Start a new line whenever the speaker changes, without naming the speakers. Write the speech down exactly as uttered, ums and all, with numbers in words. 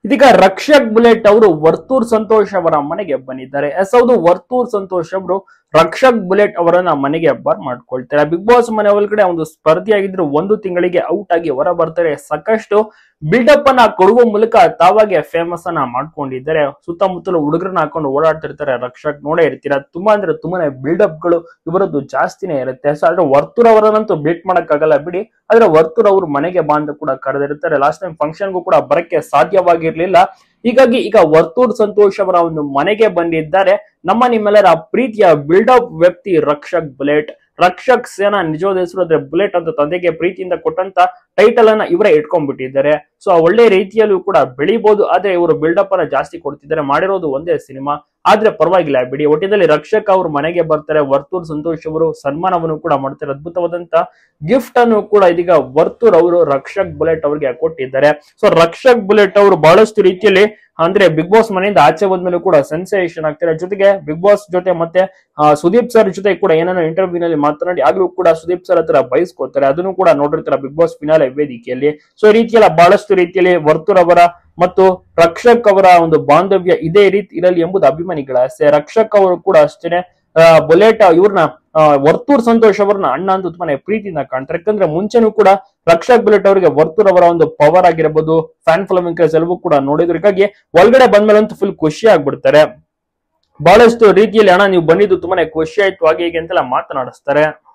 ಇದೀಗ ರಕ್ಷಕ್ ಬುಲೆಟ್ ಅವರು ವರ್ತೂರ್ ಸಂತೋಷ್ ಅವರ ಮನೆಗೆ ಬಂದಿದ್ದಾರೆ. ಎಸ್ ಹೌದು, ವರ್ತೂರ್ ಸಂತೋಷ್ ಅವರು ರಕ್ಷಕ್ ಬುಲೆಟ್ ಅವರನ್ನ ಮನೆಗೆ ಬರ್ ಮಾಡ್ಕೊಳ್ತಾರೆ. ಬಿಗ್ ಬಾಸ್ ಮನೆ ಒಳಗಡೆ ಒಂದು ಸ್ಪರ್ಧಿಯಾಗಿದ್ರು ಒಂದು ತಿಂಗಳಿಗೆ ಔಟ್ ಆಗಿ ಹೊರ ಬರ್ತಾರೆ. ಸಾಕಷ್ಟು ಬಿಲ್ಡಪ್ ಅನ್ನ ಕೊಡುವ ಮೂಲಕ ತಾವಾಗೆ ಫೇಮಸ್ ಅನ್ನ ಮಾಡ್ಕೊಂಡಿದ್ದಾರೆ. ಸುತ್ತಮುತ್ತಲು ಹುಡುಗರನ್ನ ಹಾಕೊಂಡು ಓಡಾಡ್ತಿರ್ತಾರೆ. ರಕ್ಷಕ್ ನೋಡೇ ಇರ್ತೀರಾ, ತುಂಬಾ ಅಂದ್ರೆ ತುಂಬಾನೇ ಬಿಲ್ಡಪ್ ಗಳು ಇವರದ್ದು ಜಾಸ್ತಿನೇ ಇರುತ್ತೆ. ಸೊ ಆದ್ರೆ ವರ್ತೂರ್ ಅವರನ್ನಂತೂ ಬೀಟ್ ಮಾಡಕ್ ಆಗಲ್ಲ ಬಿಡಿ. ಆದ್ರೆ ವರ್ತೂರ್ ಅವರು ಮನೆಗೆ ಬಾಂಧ ಕೂಡ ಕರೆದಿರ್ತಾರೆ. ಲಾಸ್ಟ್ ಟೈಮ್ ಫಂಕ್ಷನ್ಗೂ ಕೂಡ ಬರಕ್ಕೆ ಸಾಧ್ಯವಾಗಿರ್ಲಿಲ್ಲ. ಹೀಗಾಗಿ ಈಗ ವರ್ತೂರ್ ಸಂತೋಷ್ ಅವರ ಒಂದು ಮನೆಗೆ ಬಂದಿದ್ದಾರೆ ನಮ್ಮ ನಿಮ್ಮೆಲ್ಲರ ಪ್ರೀತಿಯ ಬಿಲ್ಡಪ್ ವ್ಯಕ್ತಿ ರಕ್ಷಕ್ ಬುಲೆಟ್. ರಕ್ಷಕ್ ಸೇನಾ ನಿಜವಾದ ಹೆಸರು ಅಂದ್ರೆ ಬುಲೆಟ್ ಅಂತ ತಂದೆಗೆ ಪ್ರೀತಿಯಿಂದ ಕೊಟ್ಟಂತ ಟೈಟಲ್ ಅನ್ನ ಇವರೇ ಇಟ್ಕೊಂಡ್ಬಿಟ್ಟಿದ್ದಾರೆ. ಸೊ ಒಳ್ಳೆ ರೀತಿಯಲ್ಲೂ ಕೂಡ ಬೆಳಿಬಹುದು. ಆದ್ರೆ ಇವರು ಬಿಲ್ಡಪ್ ಅನ್ನ ಜಾಸ್ತಿ ಕೊಡ್ತಿದ್ದಾರೆ. ಮಾಡಿರೋದು ಒಂದೇ ಸಿನಿಮಾ, ಆದ್ರೆ ಪರವಾಗಿಲ್ಲ ಬಿಡಿ. ಒಟ್ಟಿನಲ್ಲಿ ರಕ್ಷಕ್ ಅವರು ಮನೆಗೆ ಬರ್ತಾರೆ. ವರ್ತೂರ್ ಸಂತೋಷ್ ಅವರು ಸನ್ಮಾನವನ್ನು ಕೂಡ ಮಾಡ್ತಾರೆ. ಅದ್ಭುತವಾದಂತ ಗಿಫ್ಟ್ ಅನ್ನು ಕೂಡ ಇದೀಗ ವರ್ತೂರ್ ಅವರು ರಕ್ಷಕ್ ಬುಲೆಟ್ ಅವರಿಗೆ ಕೊಟ್ಟಿದ್ದಾರೆ. ಸೊ ರಕ್ಷಕ್ ಬುಲೆಟ್ ಅವರು ಬಹಳಷ್ಟು ರೀತಿಯಲ್ಲಿ ಅಂದ್ರೆ ಬಿಗ್ ಬಾಸ್ ಮನೆಯಿಂದ ಆಚೆ ಬಂದ್ಮೇಲೆ ಕೂಡ ಸೆನ್ಸೇಷನ್ ಆಗ್ತಾರೆ. ಜೊತೆಗೆ ಬಿಗ್ ಬಾಸ್ ಜೊತೆ ಮತ್ತೆ ಸುದೀಪ್ ಸರ್ ಜೊತೆ ಕೂಡ ಏನೇನೋ ಇಂಟರ್ವ್ಯೂ ನಲ್ಲಿ ಮಾತನಾಡಿ ಆಗ್ಲೂ ಕೂಡ ಸುದೀಪ್ ಸರ್ ಹತ್ರ ಬಯಸ್ಕೋತಾರೆ. ಅದನ್ನು ಕೂಡ ನೋಡಿರ್ತಾರೆ ಬಿಗ್ ಬಾಸ್ ಫಿನಾಲೆ ವೇದಿಕೆಯಲ್ಲಿ. ಸೊ ಈ ರೀತಿಯಲ್ಲ ಬಹಳಷ್ಟು ರೀತಿಯಲ್ಲಿ ವರ್ತೂರ್ ಅವರ ಮತ್ತು ರಕ್ಷಕ್ ಅವರ ಒಂದು ಬಾಂಧವ್ಯ ಇದೇ ರೀತಿ ಇರಲಿ ಎಂಬುದು ಅಭಿಮಾನಿಗಳ ಆಸೆ. ರಕ್ಷಕ್ ಅವರು ಕೂಡ ಅಷ್ಟೇನೆ ಬುಲೆಟ್ ಇವ್ರನ್ನ ವರ್ತೂರ್ ಸಂತೋಷ್ ಅವರನ್ನ ಅಣ್ಣ ಅಂತ ತುಂಬಾನೇ ಪ್ರೀತಿಯಿಂದ ಕಾಣ್ತಾರೆ. ಯಾಕಂದ್ರೆ ಮುಂಚೆನೂ ಕೂಡ ರಕ್ಷಕ್ ಬುಲೆಟ್ ಅವರಿಗೆ ವರ್ತೂರ್ ಅವರ ಒಂದು ಪವರ್ ಆಗಿರಬಹುದು, ಫ್ಯಾನ್ ಫಾಲೋವಿಂಗ್ ಎಲ್ಲವೂ ಕೂಡ ನೋಡಿದ್ರು. ಹೀಗಾಗಿ ಒಳಗಡೆ ಬಂದ್ಮೇಲಂತೂ ಫುಲ್ ಖುಷಿ ಆಗ್ಬಿಡ್ತಾರೆ. ಬಹಳಷ್ಟು ರೀತಿಯಲ್ಲಿ ಅಣ್ಣ ನೀವು ಬಂದಿದ್ದು ತುಂಬಾನೇ ಖುಷಿ ಆಯ್ತು ಹಾಗೆ ಹೀಗೆ ಅಂತೆಲ್ಲ ಮಾತನಾಡಿಸ್ತಾರೆ.